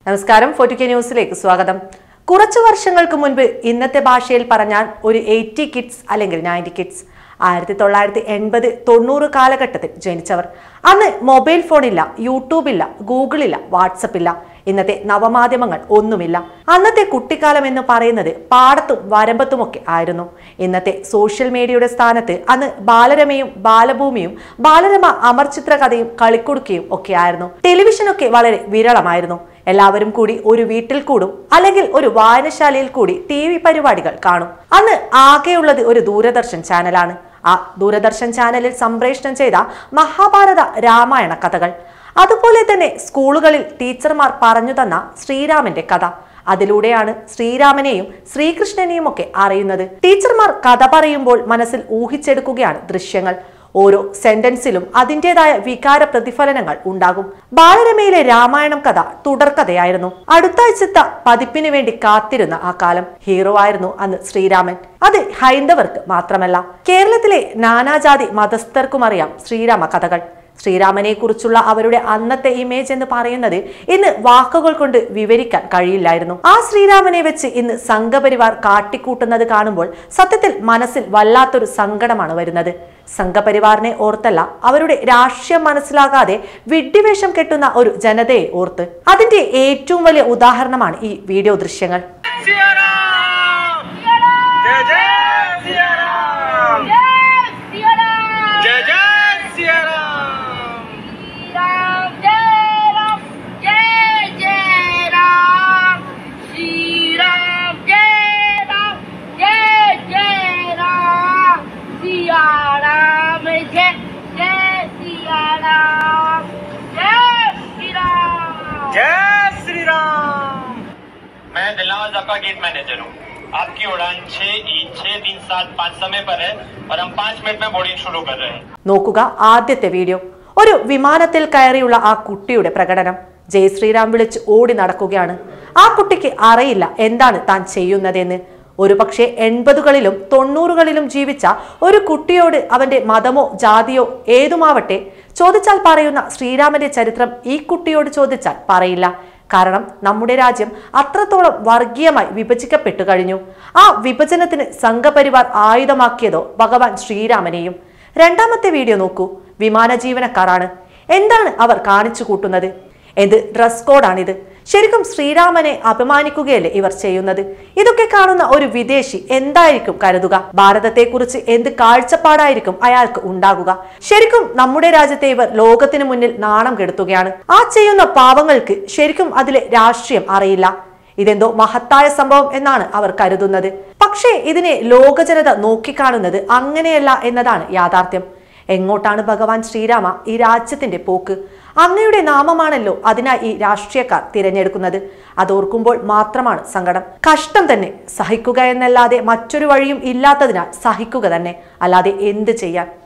നമസ്കാരം, 4K ന്യൂസിലേക്ക് സ്വാഗതം. കുറച്ചു വർഷങ്ങൾക്ക് മുൻപ് ഇന്നത്തെ ഭാഷയിൽ പറഞ്ഞാൽ ഒരു 80 കിഡ്സ് അല്ലെങ്കിൽ 90 കിഡ്സ് 1980-90 കാലഘട്ടത്തിൽ ജനിച്ചവർ. അന്ന് മൊബൈൽ ഫോണില്ല, യൂട്യൂബ് ഇല്ല, ഗൂഗിൾ ഇല്ല, വാട്സപ്പ് ഇല്ല, ഇന്നത്തെ നവമാധ്യമങ്ങൾ ഒന്നുമില്ല. അന്നത്തെ കുട്ടിക്കാലം എന്ന് പറയുന്നത് പാടത്തും വരമ്പത്തുമൊക്കെ ആയിരുന്നു. ഇന്നത്തെ സോഷ്യൽ മീഡിയയുടെ സ്ഥാനത്ത് അന്ന് ബാലരമയും ബാലഭൂമിയും ബാലരമ അമർചിത്ര കഥയും കളിക്കുടുക്കയും ഒക്കെ ആയിരുന്നു. ടെലിവിഷനൊക്കെ വളരെ വിരളമായിരുന്നു. എല്ലാവരും കൂടി ഒരു വീട്ടിൽ കൂടും, അല്ലെങ്കിൽ ഒരു വായനശാലയിൽ കൂടി TV പരിപാടികൾ കാണും. അന്ന് ആകെയുള്ളത് ഒരു ദൂരദർശൻ ചാനലാണ്. ആ ദൂരദർശൻ ചാനലിൽ സംപ്രേഷണം ചെയ്ത മഹാഭാരത രാമായണ കഥകൾ, അതുപോലെ തന്നെ സ്കൂളുകളിൽ ടീച്ചർമാർ പറഞ്ഞു തന്ന ശ്രീരാമന്റെ കഥ. അതിലൂടെയാണ് ശ്രീരാമനെയും ശ്രീകൃഷ്ണനെയും ഒക്കെ അറിയുന്നത്. ടീച്ചർമാർ കഥ പറയുമ്പോൾ മനസ്സിൽ ഊഹിച്ചെടുക്കുകയാണ് ദൃശ്യങ്ങൾ. ഓരോ സെന്റൻസിലും അതിൻ്റെതായ വികാര പ്രതിഫലനങ്ങൾ ഉണ്ടാകും. ബാലരമയിലെ രാമായണം കഥ തുടർക്കഥയായിരുന്നു. അടുത്താഴ്ചത്തെ പതിപ്പിന് വേണ്ടി കാത്തിരുന്ന ആ കാലം. ഹീറോ ആയിരുന്നു അന്ന് ശ്രീരാമൻ. അത് ഹൈന്ദവർക്ക് മാത്രമല്ല, കേരളത്തിലെ നാനാജാതി മതസ്ഥർക്കും അറിയാം ശ്രീരാമ കഥകൾ. ശ്രീരാമനെ കുറിച്ചുള്ള അവരുടെ അന്നത്തെ ഇമേജ് എന്ന് പറയുന്നത് ഇന്ന് വാക്കുകൾ കൊണ്ട് വിവരിക്കാൻ കഴിയില്ലായിരുന്നു. ആ ശ്രീരാമനെ വെച്ച് ഇന്ന് സംഘപരിവാർ കാട്ടിക്കൂട്ടുന്നത് കാണുമ്പോൾ സത്യത്തിൽ മനസ്സിൽ വല്ലാത്തൊരു സങ്കടമാണ് വരുന്നത്. സംഘപരിവാറിനെ ഓർത്തല്ല, അവരുടെ രാഷ്ട്രീയം മനസ്സിലാകാതെ വിഡ്ഢിവേഷം കെട്ടുന്ന ഒരു ജനതയെ ഓർത്ത്. അതിന്റെ ഏറ്റവും വലിയ ഉദാഹരണമാണ് ഈ വീഡിയോ ദൃശ്യങ്ങൾ. मैं दिलनवाज आपका गेट मैनेजर हूँ. आपकी उड़ान 6-3-7-5 समय पर है और हम 5 मिनट में बोर्डिंग शुरू कर रहे हैं. നോക്കുക ആദ്യത്തെ വീഡിയോ. ഒരു വിമാനത്തിൽ കയറിയുള്ള ആ കുട്ടിയുടെ പ്രകടനം. ജയ് ശ്രീറാം വിളിച്ച് ഓടി നടക്കുകയാണ്. ആ കുട്ടിക്ക് അറിയില്ല എന്താണ് താൻ ചെയ്യുന്നതെന്ന്. ഒരുപക്ഷെ 80കളിലും 90കളിലും ജീവിച്ച ഒരു കുട്ടിയോട് അവന്റെ മതമോ ജാതിയോ ഏതുമാവട്ടെ ചോദിച്ചാൽ പറയുന്ന ശ്രീരാമന്റെ ചരിത്രം ഈ കുട്ടിയോട് ചോദിച്ചാൽ പറയില്ല. കാരണം നമ്മുടെ രാജ്യം അത്രത്തോളം വർഗീയമായി വിഭജിക്കപ്പെട്ടു കഴിഞ്ഞു. ആ വിഭജനത്തിന് സംഘപരിവാർ ആയുധമാക്കിയതോ ഭഗവാൻ ശ്രീരാമനെയും. രണ്ടാമത്തെ വീഡിയോ നോക്കൂ. വിമാന ജീവനക്കാരാണ്. എന്താണ് അവർ കാണിച്ചു കൂട്ടുന്നത്? എന്ത് ഡ്രസ് കോഡാണിത്? ശരിക്കും ശ്രീരാമനെ അപമാനിക്കുകയല്ലേ ഇവർ ചെയ്യുന്നത്? ഇതൊക്കെ കാണുന്ന ഒരു വിദേശി എന്തായിരിക്കും കരുതുക? ഭാരതത്തെക്കുറിച്ച് എന്ത് കാഴ്ചപ്പാടായിരിക്കും അയാൾക്ക് ഉണ്ടാകുക? ശരിക്കും നമ്മുടെ രാജ്യത്തെ ഇവർ ലോകത്തിന് മുന്നിൽ നാണം കെടുത്തുകയാണ്. ആ ചെയ്യുന്ന പാവങ്ങൾക്ക് ശരിക്കും അതിലെ രാഷ്ട്രീയം അറിയില്ല. ഇതെന്തോ മഹത്തായ സംഭവം എന്നാണ് അവർ കരുതുന്നത്. പക്ഷേ ഇതിനെ ലോക ജനത നോക്കിക്കാണുന്നത് അങ്ങനെയല്ല എന്നതാണ് യാഥാർത്ഥ്യം. എങ്ങോട്ടാണ് ഭഗവാൻ ശ്രീരാമ ഈ രാജ്യത്തിന്റെ പോക്ക്? അങ്ങയുടെ നാമമാണല്ലോ അതിനായി ഈ രാഷ്ട്രീയക്കാർ തിരഞ്ഞെടുക്കുന്നത്. അതോർക്കുമ്പോൾ മാത്രമാണ് സങ്കടം. കഷ്ടം തന്നെ. സഹിക്കുക എന്നല്ലാതെ മറ്റൊരു വഴിയും ഇല്ലാത്തതിനാൽ സഹിക്കുക തന്നെ, അല്ലാതെ എന്ത് ചെയ്യാൻ?